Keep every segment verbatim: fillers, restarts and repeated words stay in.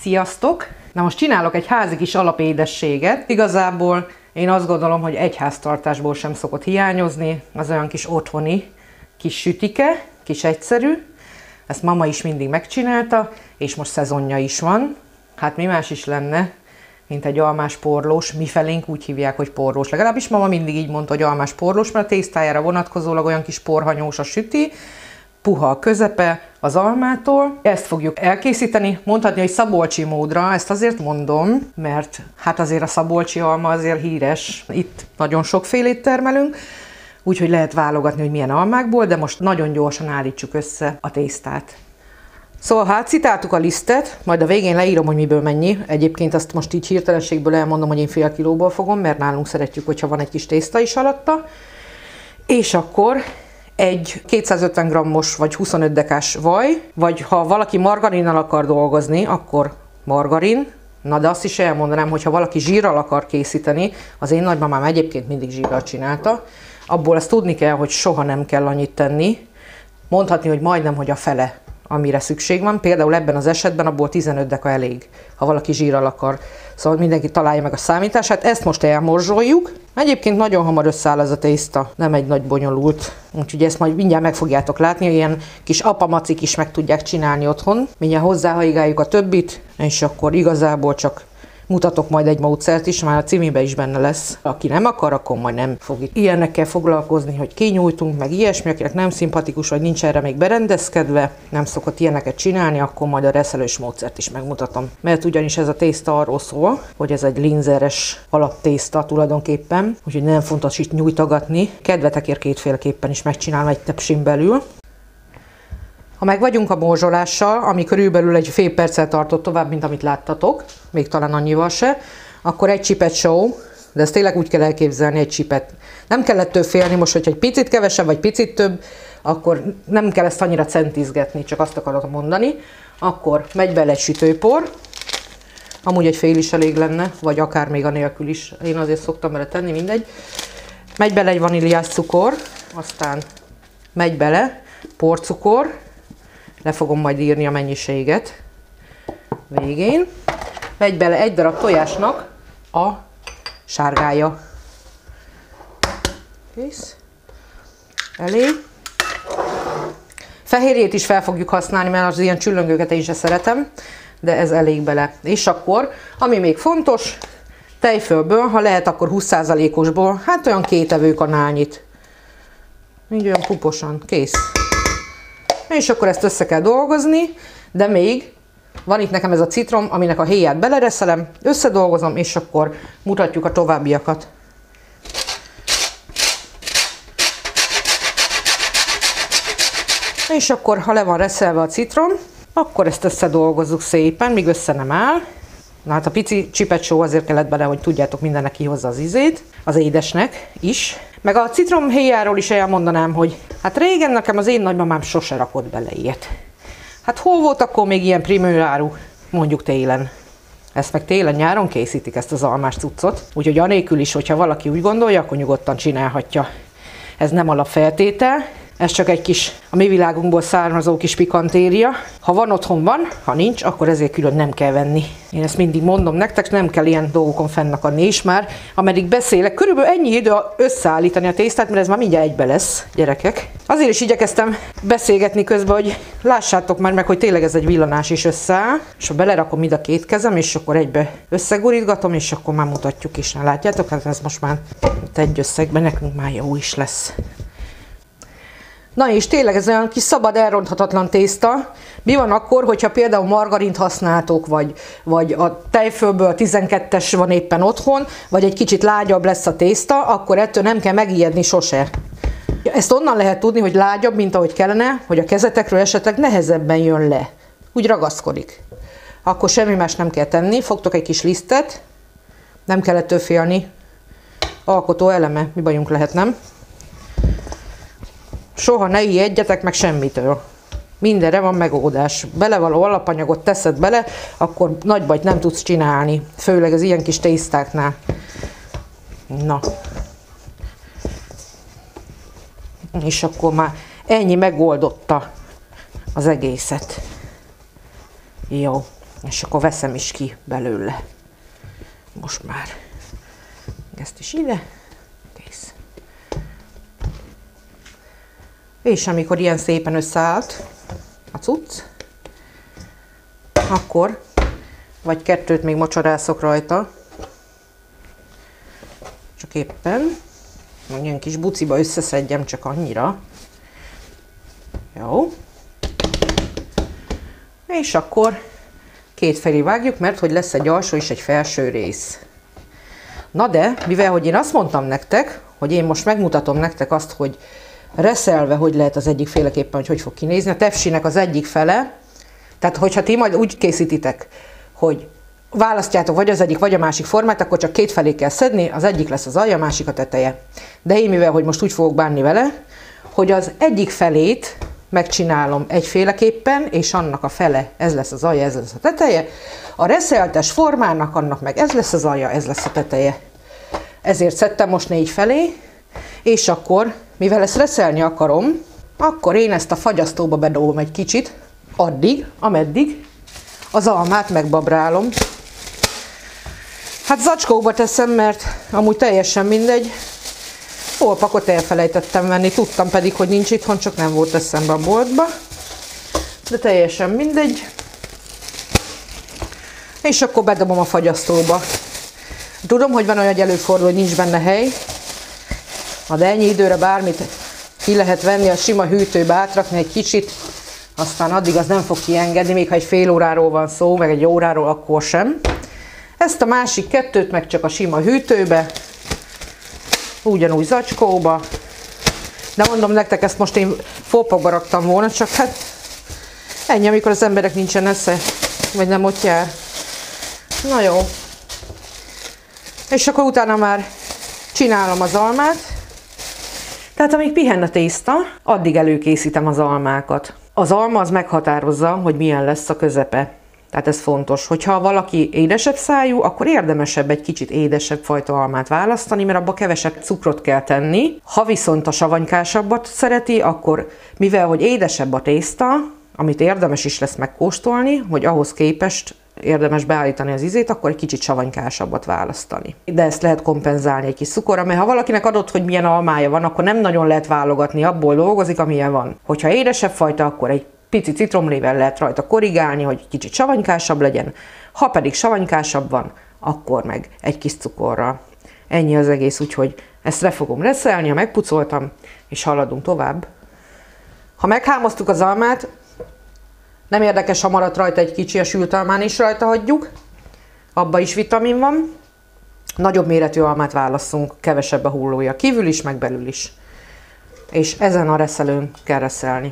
Sziasztok! Na most csinálok egy házi kis alapédességet. Igazából én azt gondolom, hogy egy háztartásból sem szokott hiányozni. Az olyan kis otthoni kis sütike, kis egyszerű. Ezt mama is mindig megcsinálta, és most szezonja is van. Hát mi más is lenne, mint egy almás porlós. Mifelénk úgy hívják, hogy porlós. Legalábbis mama mindig így mondta, hogy almás porlós, mert a tésztájára vonatkozólag olyan kis porhanyós a süti, puha a közepe az almától. Ezt fogjuk elkészíteni, mondhatni, hogy szabolcsi módra, ezt azért mondom, mert hát azért a szabolcsi alma azért híres. Itt nagyon sokfélét termelünk, úgyhogy lehet válogatni, hogy milyen almákból, de most nagyon gyorsan állítsuk össze a tésztát. Szóval hát citáltuk a lisztet, majd a végén leírom, hogy miből mennyi. Egyébként azt most így hirtelenségből elmondom, hogy én fél kilóból fogom, mert nálunk szeretjük, hogyha van egy kis tészta is alatta. És akkor egy kétszázötven grammos vagy huszonöt dekás vaj, vagy ha valaki margarinnal akar dolgozni, akkor margarin. Na de azt is elmondanám, hogy ha valaki zsírral akar készíteni, az én nagymamám egyébként mindig zsírral csinálta, abból ezt tudni kell, hogy soha nem kell annyit tenni. Mondhatni, hogy majdnem, hogy a fele, amire szükség van. Például ebben az esetben abból tizenöt deka elég, ha valaki zsírral akar. Szóval mindenki találja meg a számítását. Ezt most elmorzsoljuk. Egyébként nagyon hamar összeáll ez a tészta, nem egy nagy bonyolult. Úgyhogy ezt majd mindjárt meg fogjátok látni, hogy ilyen kis apamacik is meg tudják csinálni otthon. Mindjárt hozzáhaigáljuk a többit, és akkor igazából csak mutatok majd egy módszert is, már a címében is benne lesz. Aki nem akar, akkor majd nem fog itt ilyenekkel foglalkozni, hogy kinyújtunk, meg ilyesmi, akinek nem szimpatikus, vagy nincs erre még berendezkedve, nem szokott ilyeneket csinálni, akkor majd a reszelős módszert is megmutatom. Mert ugyanis ez a tészta arról szól, hogy ez egy linzeres alaptészta tulajdonképpen, úgyhogy nem fontos itt nyújtogatni. Kedvetekért kétféleképpen is megcsinálom egy tepsin belül. Ha meg vagyunk a morzsolással, ami körülbelül egy fél perccel tartott tovább, mint amit láttatok, még talán annyival se, akkor egy csipet só, de ezt tényleg úgy kell elképzelni, egy csipet. Nem kell ettől félni most, hogyha egy picit kevesebb, vagy picit több, akkor nem kell ezt annyira centizgetni, csak azt akarom mondani. Akkor megy bele egy sütőpor, amúgy egy fél is elég lenne, vagy akár még anélkül is, én azért szoktam bele tenni, mindegy. Megy bele egy vaníliás cukor, aztán megy bele porcukor, le fogom majd írni a mennyiséget végén. Megy bele egy darab tojásnak a sárgája. Kész. Elég. Fehérjét is fel fogjuk használni, mert az ilyen csüllöngőket én sem szeretem, de ez elég bele. És akkor, ami még fontos, tejfölből, ha lehet, akkor húsz százalékosból, hát olyan két evőkanálnyit. Így olyan puposan. Kész. És akkor ezt össze kell dolgozni, de még van itt nekem ez a citrom, aminek a héját belereszelem, összedolgozom, és akkor mutatjuk a továbbiakat. És akkor, ha le van reszelve a citrom, akkor ezt összedolgozzuk szépen, míg össze nem áll. Na hát a pici csipet só azért kellett bele, hogy tudjátok, mindennek kihozza az ízét, az édesnek is. Meg a citromhéjáról is elmondanám, hogy hát régen nekem az én nagymamám sose rakott bele ilyet. Hát hol volt akkor még ilyen primőráru, mondjuk télen. Ezt meg télen-nyáron készítik, ezt az almás cuccot. Úgyhogy anélkül is, hogyha valaki úgy gondolja, akkor nyugodtan csinálhatja. Ez nem alapfeltétel. Ez csak egy kis, a mi világunkból származó kis pikantéria. Ha van otthon, van, ha nincs, akkor ezért külön nem kell venni. Én ezt mindig mondom nektek, nem kell ilyen dolgokon fennakadni is már. Ameddig beszélek, körülbelül ennyi idő összeállítani a tésztát, mert ez már mindjárt egybe lesz, gyerekek. Azért is igyekeztem beszélgetni közben, hogy lássátok már meg, hogy tényleg ez egy villanás is összeáll. És ha belerakom mind a két kezem, és akkor egybe összegurítgatom, és akkor már mutatjuk is. Na, látjátok, hát ez most már egy összegben nekünk már jó is lesz. Na és tényleg ez olyan kis szabad, elronthatatlan tészta. Mi van akkor, hogyha például margarint használtok, vagy, vagy a tejfölből tizenkettes van éppen otthon, vagy egy kicsit lágyabb lesz a tészta, akkor ettől nem kell megijedni sose. Ezt onnan lehet tudni, hogy lágyabb, mint ahogy kellene, hogy a kezetekről esetleg nehezebben jön le. Úgy ragaszkodik. Akkor semmi más nem kell tenni, fogtok egy kis lisztet, nem kell ettől félni. Alkotó eleme, mi bajunk lehet, nem? Soha ne ijedjetek meg semmitől. Mindenre van megoldás. Belevaló alapanyagot teszed bele, akkor nagy bajt nem tudsz csinálni. Főleg az ilyen kis tésztáknál. Na. És akkor már ennyi megoldotta az egészet. Jó. És akkor veszem is ki belőle. Most már ezt is ide. Kész. És amikor ilyen szépen összeállt a cucc, akkor vagy kettőt még mocsorászok rajta, csak éppen, hogy ilyen kis buciba összeszedjem csak annyira. Jó. És akkor kétfelé vágjuk, mert hogy lesz egy alsó és egy felső rész. Na de, mivel hogy én azt mondtam nektek, hogy én most megmutatom nektek azt, hogy reszelve hogy lehet az egyik féleképpen, hogy hogy fog kinézni. A tepsinek az egyik fele, tehát hogyha ti majd úgy készítitek, hogy választjátok vagy az egyik, vagy a másik formát, akkor csak két felé kell szedni, az egyik lesz az alja, a másik a teteje. De én mivel, hogy most úgy fogok bánni vele, hogy az egyik felét megcsinálom egyféleképpen, és annak a fele, ez lesz az alja, ez lesz a teteje. A reszeltes formának, annak meg ez lesz az alja, ez lesz a teteje. Ezért szedtem most négy felé, és akkor, mivel ezt reszelni akarom, akkor én ezt a fagyasztóba bedobom egy kicsit, addig, ameddig az almát megbabrálom. Hát zacskóba teszem, mert amúgy teljesen mindegy. Olpakot elfelejtettem venni, tudtam pedig, hogy nincs itthon, csak nem volt eszembe a boltba. De teljesen mindegy. És akkor bedobom a fagyasztóba. Tudom, hogy van olyan, hogy előfordul, hogy nincs benne hely. De ennyi időre bármit ki lehet venni, a sima hűtőbe átrakni egy kicsit, aztán addig az nem fog kiengedni, még ha egy fél óráról van szó, meg egy óráról, akkor sem. Ezt a másik kettőt meg csak a sima hűtőbe, ugyanúgy zacskóba. De mondom nektek, ezt most én fópokba raktam volna, csak hát ennyi, amikor az emberek nincsen esze, vagy nem ott jár. Na jó. És akkor utána már csinálom az almát. Tehát amíg pihen a tészta, addig előkészítem az almákat. Az alma az meghatározza, hogy milyen lesz a közepe. Tehát ez fontos. Hogyha valaki édesebb szájú, akkor érdemesebb egy kicsit édesebb fajta almát választani, mert abba kevesebb cukrot kell tenni. Ha viszont a savanykásabbat szereti, akkor mivel hogy édesebb a tészta, amit érdemes is lesz megkóstolni, hogy ahhoz képest érdemes beállítani az ízét, akkor egy kicsit savanykásabbat választani. De ezt lehet kompenzálni egy kis cukorra, mert ha valakinek adott, hogy milyen almája van, akkor nem nagyon lehet válogatni, abból dolgozik, amilyen van. Hogyha édesebb fajta, akkor egy pici citromlével lehet rajta korrigálni, hogy kicsit savanykásabb legyen. Ha pedig savanykásabb van, akkor meg egy kis cukorral. Ennyi az egész, úgyhogy ezt le fogom reszelni, ha megpucoltam, és haladunk tovább. Ha meghámoztuk az almát, nem érdekes, ha maradt rajta egy kicsi, a sült almán is rajta hagyjuk. Abba is vitamin van. Nagyobb méretű almát válasszunk, kevesebb a hullója. Kívül is, meg belül is. És ezen a reszelőn kell reszelni.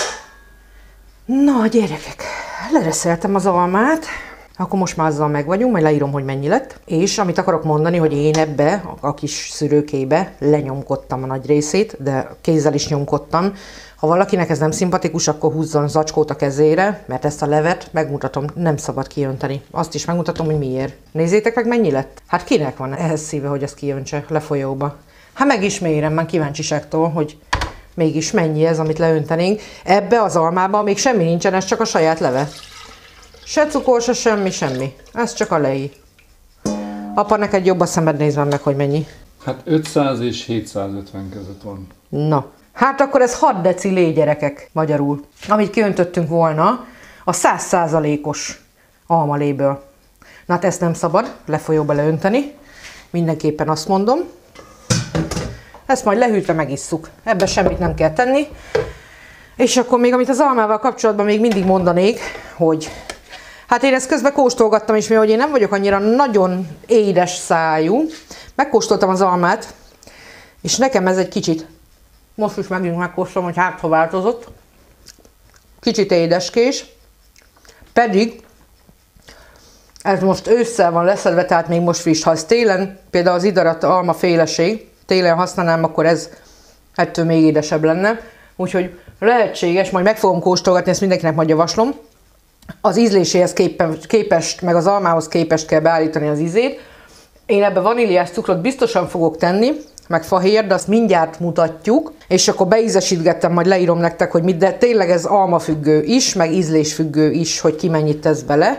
Na gyerekek, lereszeltem az almát. Akkor most már azzal meg vagyunk, majd leírom, hogy mennyi lett. És amit akarok mondani, hogy én ebbe, a kis szűrőkébe lenyomkodtam a nagy részét, de kézzel is nyomkodtam. Ha valakinek ez nem szimpatikus, akkor húzzon zacskót a kezére, mert ezt a levet megmutatom, nem szabad kijönteni. Azt is megmutatom, hogy miért. Nézzétek meg, mennyi lett? Hát kinek van ehhez szíve, hogy ezt kijöntse lefolyóba? Hát meg is mérem, már kíváncsiságtól, hogy mégis mennyi ez, amit leöntenénk. Ebbe az almába még semmi nincsen, ez csak a saját leve. Se cukor, se semmi, semmi. Ez csak a lei. Apa, neked jobb a szemed, nézd meg, hogy mennyi. Hát ötszáz és hétszázötven között van. Na. Hát akkor ez hat decilé, gyerekek, magyarul. Amit kiöntöttünk volna a száz százalékos almaléből. Na hát ezt nem szabad lefolyóba leönteni. Mindenképpen azt mondom. Ezt majd lehűtve megisszuk. Ebben semmit nem kell tenni. És akkor még amit az almával kapcsolatban még mindig mondanék, hogy hát én ezt közben kóstolgattam, és mivel én nem vagyok annyira nagyon édes szájú, megkóstoltam az almát, és nekem ez egy kicsit, most is megint megkóstolom, hogy hát ha változott, kicsit édeskés, pedig ez most ősszel van leszedve, tehát még most friss. Ha ez télen, például az idarat alma féleség, télen használnám, akkor ez ettől még édesebb lenne. Úgyhogy lehetséges, majd meg fogom kóstolgatni, ezt mindenkinek majd javaslom. Az ízléséhez képest, meg az almához képest kell beállítani az ízét. Én ebbe vaníliás cukrot biztosan fogok tenni, meg fahér, de azt mindjárt mutatjuk. És akkor beízesítgettem, majd leírom nektek, hogy mit, de tényleg ez almafüggő is, meg ízlésfüggő is, hogy ki mennyit tesz bele.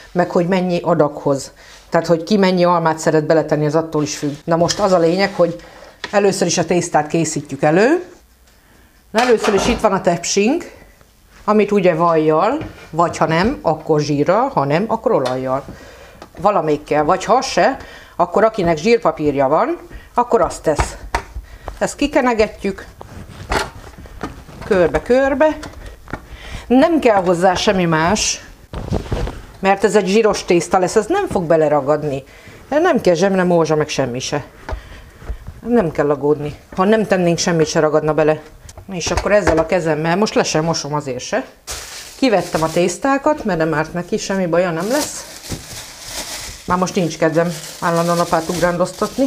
meg hogy mennyi adaghoz. Tehát, hogy ki mennyi almát szeret beletenni, az attól is függ. Na most az a lényeg, hogy először is a tésztát készítjük elő. Na, először is itt van a tepsink, amit ugye vajjal, vagy ha nem, akkor zsírral, ha nem, akkor olajjal. Valamelyikkel, vagy ha se, akkor akinek zsírpapírja van, akkor azt tesz. Ezt kikenegetjük, körbe-körbe. Nem kell hozzá semmi más, mert ez egy zsíros tészta lesz, ez nem fog beleragadni. Nem kell zsemle, morzsa, meg semmi se. Nem kell aggódni. Ha nem tennénk, semmit se ragadna bele. És akkor ezzel a kezemmel, most le sem mosom azért se. Kivettem a tésztákat, mert nem árt neki, semmi baja nem lesz. Már most nincs kedvem állandóan apát ugrándoztatni.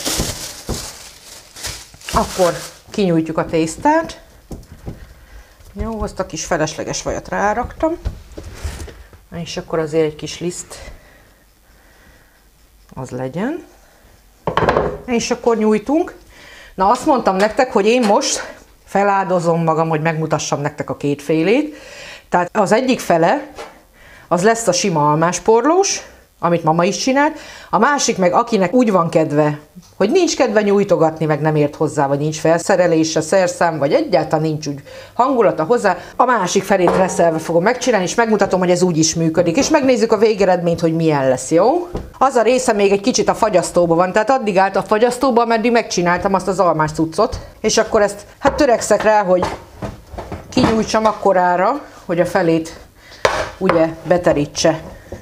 Akkor kinyújtjuk a tésztát. Jó, azt a kis felesleges vajat ráraktam. És akkor azért egy kis liszt az legyen. És akkor nyújtunk. Na, azt mondtam nektek, hogy én most feláldozom magam, hogy megmutassam nektek a két félét. Tehát az egyik fele, az lesz a sima almásporlós, amit mama is csinált, a másik meg akinek úgy van kedve, hogy nincs kedve nyújtogatni, meg nem ért hozzá, vagy nincs felszerelése, szerszám, vagy egyáltalán nincs úgy hangulata hozzá, a másik felét reszelve fogom megcsinálni, és megmutatom, hogy ez úgy is működik, és megnézzük a végeredményt, hogy milyen lesz, jó? Az a része még egy kicsit a fagyasztóban van, tehát addig állt a fagyasztóban, ameddig megcsináltam azt az almás cuccot, és akkor ezt, hát törekszek rá, hogy kinyújtsam akkorára, hogy a felét ugye beterítse.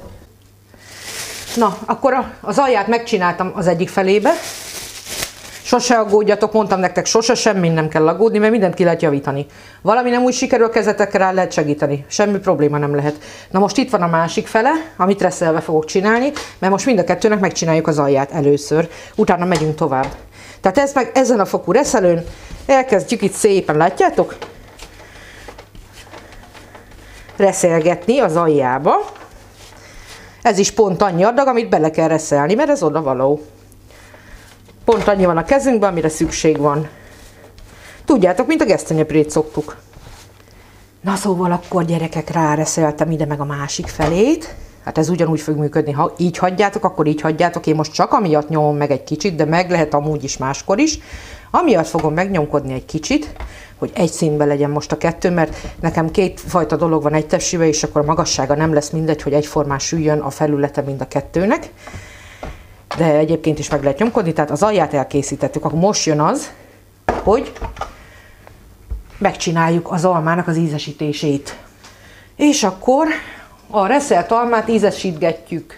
Na, akkor az alját megcsináltam az egyik felébe. Sose aggódjatok, mondtam nektek, sose semmin nem kell aggódni, mert mindent ki lehet javítani. Valami nem úgy sikerül, kezetekkel rá lehet segíteni. Semmi probléma nem lehet. Na most itt van a másik fele, amit reszelve fogok csinálni, mert most mind a kettőnek megcsináljuk az alját először. Utána megyünk tovább. Tehát ez meg ezen a fokú reszelőn elkezdjük itt szépen, látjátok? Reszelgetni az aljába. Ez is pont annyi adag, amit bele kell reszelni, mert ez odavaló. Pont annyi van a kezünkben, amire szükség van. Tudjátok, mint a gesztenyepürét szoktuk. Na szóval akkor gyerekek, ráreszeltem ide meg a másik felét. Hát ez ugyanúgy fog működni, ha így hagyjátok, akkor így hagyjátok. Én most csak amiatt nyomom meg egy kicsit, de meg lehet amúgy is máskor is. Amiatt fogom megnyomkodni egy kicsit, hogy egy színben legyen most a kettő, mert nekem két fajta dolog van egy tepsibe, és akkor a magassága nem lesz mindegy, hogy egyformán süljön a felülete mind a kettőnek. De egyébként is meg lehet nyomkodni, tehát az alját elkészítettük. Akkor most jön az, hogy megcsináljuk az almának az ízesítését. És akkor a reszelt almát ízesítgetjük.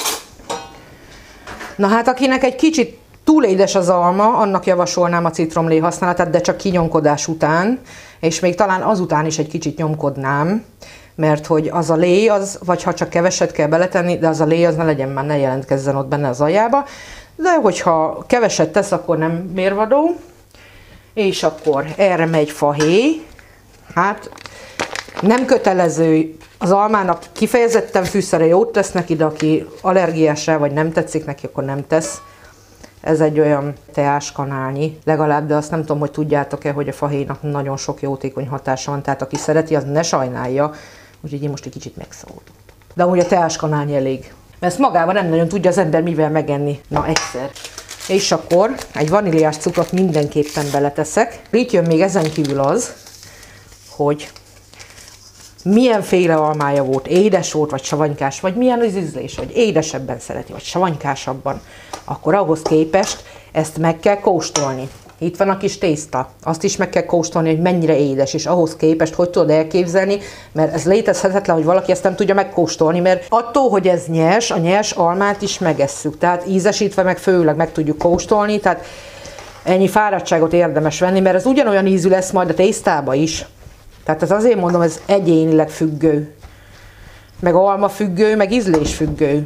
Na hát akinek egy kicsit túl édes az alma, annak javasolnám a citromlé használatát, de csak kinyomkodás után, és még talán azután is egy kicsit nyomkodnám, mert hogy az a lé, az, vagy ha csak keveset kell beletenni, de az a lé az ne legyen már, ne jelentkezzen ott benne az aljába, de hogyha keveset tesz, akkor nem mérvadó, és akkor erre megy fahéj, hát nem kötelező, az almának kifejezetten fűszere jót tesz neki, de aki allergiás rá, vagy nem tetszik neki, akkor nem tesz. Ez egy olyan teáskanálnyi legalább, de azt nem tudom, hogy tudjátok-e, hogy a fahéjnak nagyon sok jótékony hatása van, tehát aki szereti, az ne sajnálja, úgyhogy én most egy kicsit megszóltam. De amúgy a teáskanálnyi elég. Mert ezt magában nem nagyon tudja az ember mivel megenni. Na egyszer. És akkor egy vaníliás cukrot mindenképpen beleteszek. Itt jön még ezen kívül az, hogy milyenféle almája volt, édes volt, vagy savanykás, vagy milyen az ízlés, vagy édesebben szereti, vagy savanykásabban, akkor ahhoz képest ezt meg kell kóstolni. Itt van a kis tészta, azt is meg kell kóstolni, hogy mennyire édes, és ahhoz képest hogy tudod elképzelni, mert ez létezhetetlen, hogy valaki ezt nem tudja megkóstolni, mert attól, hogy ez nyers, a nyers almát is megesszük, tehát ízesítve meg főleg meg tudjuk kóstolni, tehát ennyi fáradtságot érdemes venni, mert ez ugyanolyan ízű lesz majd a tésztába is. Tehát ez azért mondom, ez egyénileg függő, meg alma függő, meg ízlés függő.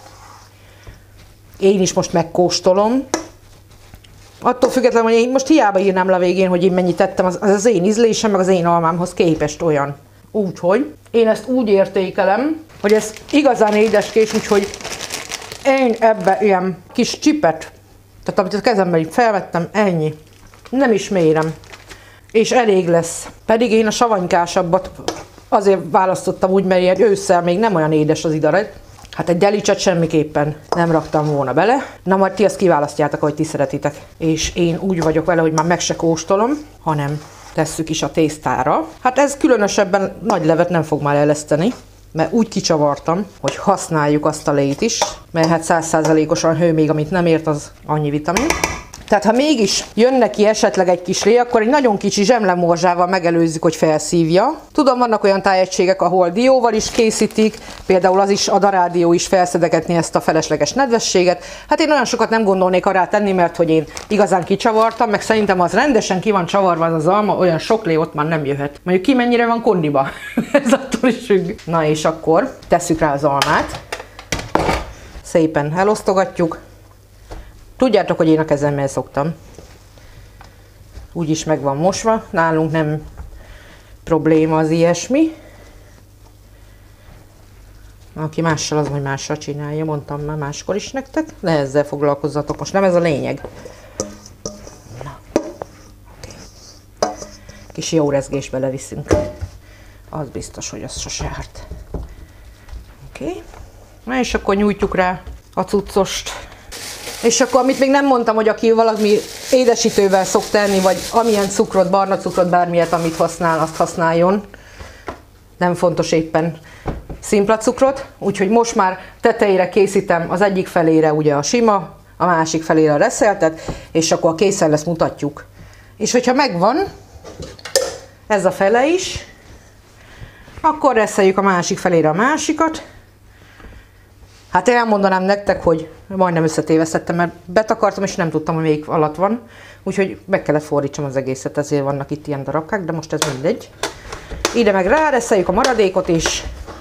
Én is most megkóstolom. Attól függetlenül, hogy én most hiába írnám le a végén, hogy én mennyit tettem, az az én ízlésem, meg az én almámhoz képest olyan. Úgyhogy én ezt úgy értékelem, hogy ez igazán édeskés, úgyhogy én ebbe ilyen kis csipet, tehát amit a kezemben így felvettem, ennyi. Nem is mérem. És elég lesz. Pedig én a savanykásabbat azért választottam úgy, mert ilyen ősszel még nem olyan édes az idaret. Hát egy delicset semmiképpen nem raktam volna bele. Na majd ti azt kiválasztjátok, ahogy ti szeretitek. És én úgy vagyok vele, hogy már meg se kóstolom, hanem tesszük is a tésztára. Hát ez különösebben nagy levet nem fog már eleszteni, mert úgy kicsavartam, hogy használjuk azt a lét is, mert hát száz százalékosan hő még, amit nem ért, az annyi vitamin. Tehát ha mégis jön neki esetleg egy kis lé, akkor egy nagyon kicsi zsemlemorzsával megelőzzük, hogy felszívja. Tudom, vannak olyan tájegységek, ahol dióval is készítik, például az is, a darádió is felszedegetni ezt a felesleges nedvességet. Hát én olyan sokat nem gondolnék arra tenni, mert hogy én igazán kicsavartam, meg szerintem az rendesen ki van csavarva az, az alma, olyan sok lé ott már nem jöhet. Mondjuk ki mennyire van kondiba, ez attól is függ. Na és akkor tesszük rá az almát. Szépen elosztogatjuk. Tudjátok, hogy én a kezemmel szoktam. Úgyis meg van mosva, nálunk nem probléma az ilyesmi. Aki mással, az majd mással csinálja, mondtam már máskor is nektek. Ne ezzel foglalkozzatok, most nem ez a lényeg. Na, oké. Kis jó rezgés beleviszünk. Az biztos, hogy az sose árt. Oké. Na és akkor nyújtjuk rá a cuccost. És akkor, amit még nem mondtam, hogy aki valami édesítővel szok tenni, vagy amilyen cukrot, barna cukrot, bármilyet, amit használ, azt használjon. Nem fontos éppen szimpla cukrot. Úgyhogy most már tetejére készítem az egyik felére ugye a sima, a másik felére a reszeltet, és akkor a készen lesz, mutatjuk. És hogyha megvan ez a fele is, akkor reszeljük a másik felére a másikat. Hát elmondanám nektek, hogy majdnem összetévesztettem, mert betakartam, és nem tudtam, hogy melyik alatt van. Úgyhogy meg kellett fordítsam az egészet, ezért vannak itt ilyen darabkák, de most ez mindegy. Ide meg ráreszeljük a maradékot, és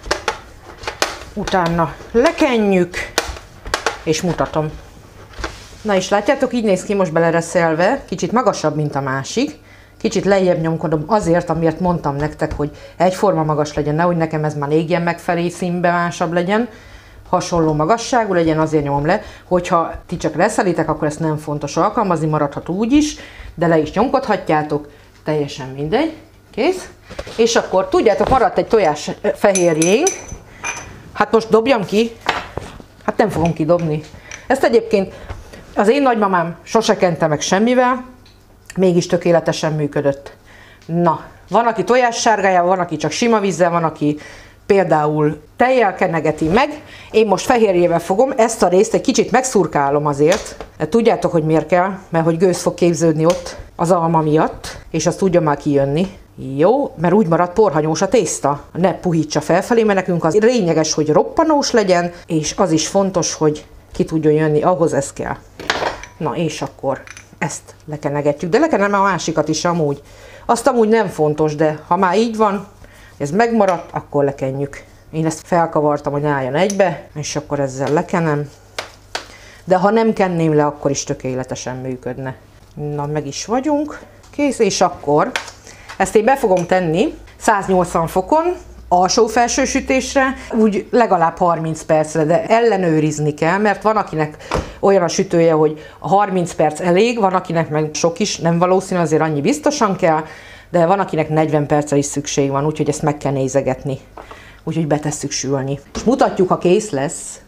utána lekenjük, és mutatom. Na és látjátok, így néz ki most belereszelve, kicsit magasabb, mint a másik. Kicsit lejjebb nyomkodom azért, amiért mondtam nektek, hogy egyforma magas legyen, nehogy nekem ez már égjen megfelé, színbe másabb legyen. Hasonló magasságú legyen, azért nyomom le, hogyha ti csak reszelitek, akkor ezt nem fontos alkalmazni, maradhat úgy is, de le is nyomkodhatjátok, teljesen mindegy, kész. És akkor tudjátok, maradt egy tojás fehérjénk, hát most dobjam ki, hát nem fogom kidobni. Ezt egyébként az én nagymamám sose kente meg semmivel, mégis tökéletesen működött. Na, van, aki tojássárgájával, van, aki csak sima vízzel, van, aki például tejjel kenegeti meg. Én most fehérjével fogom, ezt a részt egy kicsit megszurkálom azért. Tudjátok, hogy miért kell? Mert hogy gőz fog képződni ott az alma miatt, és az tudja már kijönni. Jó, mert úgy marad porhanyós a tészta. Ne puhítsa felfelé, mert nekünk az lényeges, hogy roppanós legyen, és az is fontos, hogy ki tudjon jönni, ahhoz ez kell. Na és akkor ezt lekenegetjük, de lekenem a másikat is amúgy. Azt amúgy nem fontos, de ha már így van, ez megmaradt, akkor lekenjük. Én ezt felkavartam, hogy álljon egybe, és akkor ezzel lekenem. De ha nem kenném le, akkor is tökéletesen működne. Na, meg is vagyunk. Kész, és akkor ezt én be fogom tenni száznyolcvan fokon, alsó-felső sütésre, úgy legalább harminc percre, de ellenőrizni kell, mert van, akinek olyan a sütője, hogy a harminc perc elég, van, akinek meg sok is, nem valószínű, azért annyi biztosan kell, de van, akinek negyven percre is szükség van, úgyhogy ezt meg kell nézegetni. Úgyhogy betesszük sülni. És mutatjuk, ha kész lesz.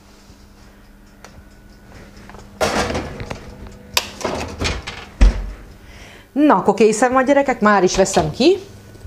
Na, akkor készen van, gyerekek, már is veszem ki.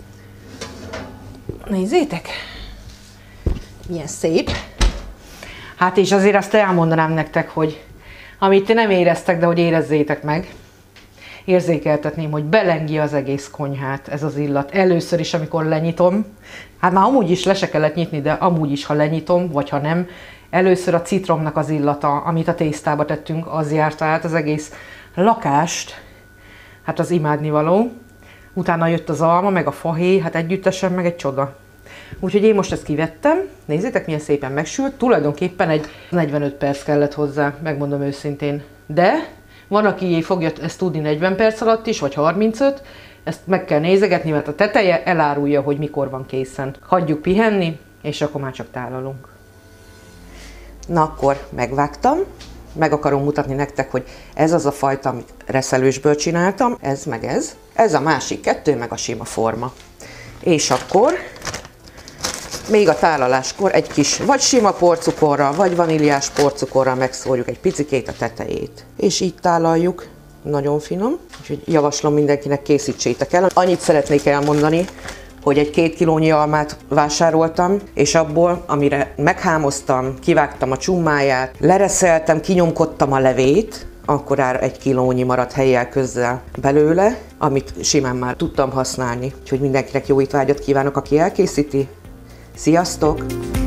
Nézzétek! Milyen szép. Hát és azért azt elmondanám nektek, hogy amit ti nem éreztek, de hogy érezzétek meg. Érzékeltetném, hogy belengi az egész konyhát ez az illat. Először is, amikor lenyitom. Hát már amúgy is le se kellett nyitni, de amúgy is, ha lenyitom, vagy ha nem. Először a citromnak az illata, amit a tésztába tettünk, az járta át az egész lakást. Hát az imádnivaló. Utána jött az alma, meg a fahéj, hát együttesen meg egy csoda. Úgyhogy én most ezt kivettem, nézzétek milyen szépen megsült, tulajdonképpen egy negyvenöt perc kellett hozzá, megmondom őszintén. De van, aki fogja ezt tudni negyven perc alatt is, vagy harmincöt, ezt meg kell nézegetni, mert a teteje elárulja, hogy mikor van készen. Hagyjuk pihenni, és akkor már csak tálalunk. Na akkor megvágtam, meg akarom mutatni nektek, hogy ez az a fajta, amit reszelősből csináltam, ez meg ez. Ez a másik kettő, meg a sima forma. És akkor Még a tálaláskor egy kis vagy sima porcukorral, vagy vaníliás porcukorral megszórjuk egy picikét a tetejét. És így tálaljuk, nagyon finom, úgyhogy javaslom mindenkinek, készítsétek el. Annyit szeretnék elmondani, hogy egy két kilónyi almát vásároltam, és abból, amire meghámoztam, kivágtam a csummáját, lereszeltem, kinyomkodtam a levét, akkor ára egy kilónyi maradt helyjel közzel belőle, amit simán már tudtam használni. Úgyhogy mindenkinek jó étvágyat kívánok, aki elkészíti. Sziasztok!